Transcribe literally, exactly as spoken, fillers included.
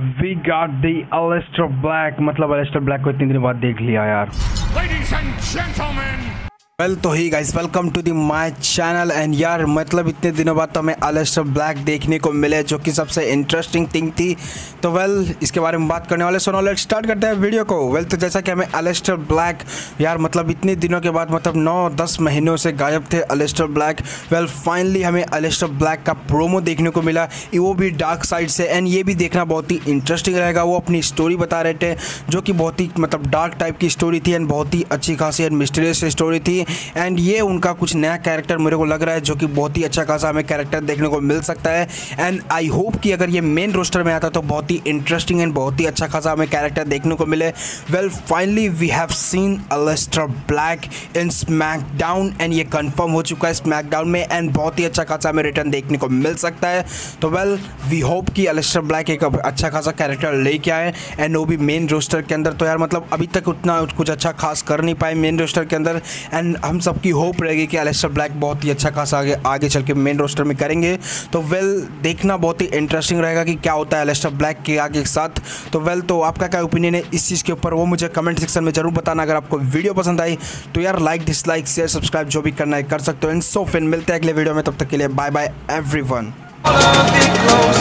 We got the Aleister Black, मतलब Aleister black को इतने दिन बाद देख लिया यार। Ladies and gentlemen, वेल तो hi guys, welcome to the my channel. And यार मतलब इतने दिनों बाद तो हमें अलेस्टर ब्लैक देखने को मिले, जो कि सबसे इंटरेस्टिंग थिंग थी। तो वेल इसके बारे में बात करने वाले, सो लेट्स स्टार्ट करते हैं वीडियो को। वेल तो जैसा कि हमें अलेस्टर ब्लैक यार मतलब इतने दिनों के बाद, मतलब नौ दस महीनों से गायब थे अलेस्टर ब्लैक। वेल फाइनली हमें अलेस्टर ब्लैक का प्रोमो देखने को मिला, वो भी डार्क साइड से। एंड ये भी देखना बहुत ही इंटरेस्टिंग रहेगा। वो अपनी स्टोरी बता रहे थे, जो कि बहुत ही मतलब डार्क टाइप की स्टोरी थी एंड बहुत ही अच्छी खासी एंड मिस्टीरियस स्टोरी थी। एंड ये उनका कुछ नया कैरेक्टर मेरे को लग रहा है, जो कि बहुत ही अच्छा खासा हमें कैरेक्टर देखने को मिल सकता है। एंड आई होप कि अगर ये मेन रोस्टर में आता तो बहुत ही इंटरेस्टिंग एंड बहुत ही अच्छा खासा हमें कैरेक्टर देखने को मिले। Well finally we have seen Aleister Black in SmackDown, and ये कंफर्म हो चुका है स्मैकडाउन में। एंड बहुत ही अच्छा खासा हमें रिटर्न देखने को मिल सकता है। तो वेल वी होप कि अलेस्टर ब्लैक एक अच्छा खासा कैरेक्टर लेके आए, एंड वो भी मेन रोस्टर के अंदर। तो यार मतलब अभी तक उतना कुछ अच्छा खास कर नहीं पाए मेन रोस्टर के अंदर, एंड हम सबकी होप रहेगी कि अलेस्टर ब्लैक बहुत ही अच्छा खासा आगे आगे चल के मेन रोस्टर में करेंगे। तो वेल देखना बहुत ही इंटरेस्टिंग रहेगा कि क्या होता है अलेस्टर ब्लैक के आगे के साथ। तो वेल तो आपका क्या ओपिनियन है इस चीज़ के ऊपर, वो मुझे कमेंट सेक्शन में जरूर बताना। अगर आपको वीडियो पसंद आई तो यार लाइक डिसलाइक शेयर सब्सक्राइब जो भी करना है कर सकते हो। एंड सो फिर मिलते हैं अगले वीडियो में, तब तक के लिए बाय बाय एवरीवन।